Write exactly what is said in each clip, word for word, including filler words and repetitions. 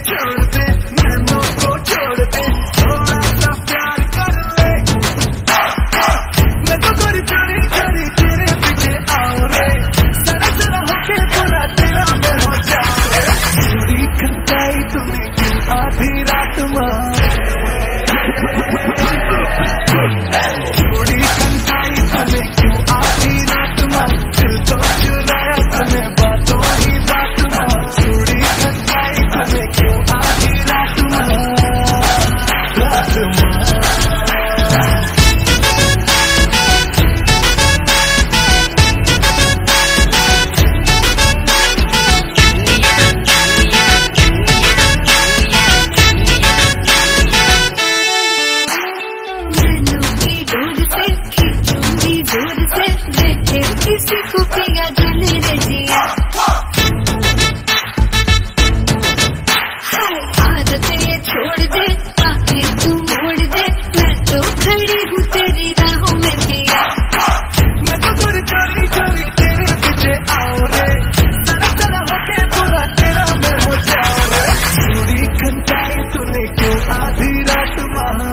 छोड़ दे, नैनों को छोड़ दे, थोड़ा सा प्यार कर ले। मैं तो गोरी चोरी चोरी तेरे पीछे आऊं रे, जरा जरा होके पूरा तेरा मैं हो जाऊं रे। चोरी खनकाई तूने क्यों आधी रात में, चोरी खनकाई तूने क्यों आधी रात में, दिल तो चुराया तूने बातों ही बात में। चोरी खनकाई तूने क्यों आधी रात में, रात में। किसी को पिया जाने रे जिया, हाय आदत ये छोड़ दे, आके तू मोड़ दे, मैं तो खड़ी हूँ तेरी राहों में पिया। मैं तो गोरी चोरी चोरी तेरे पीछे आऊं रे, जरा जरा होके पूरा तेरा मैं हो जाऊं रे। चोरी खनकाई तूने क्यों आधी रात में,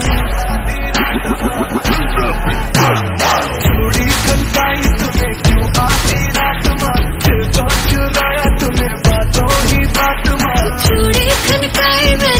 चोरी खनकाई तूने क्यों आधी रात में, दिल तो चुराया तूने बातों ही बात में। चोरी खनकाई में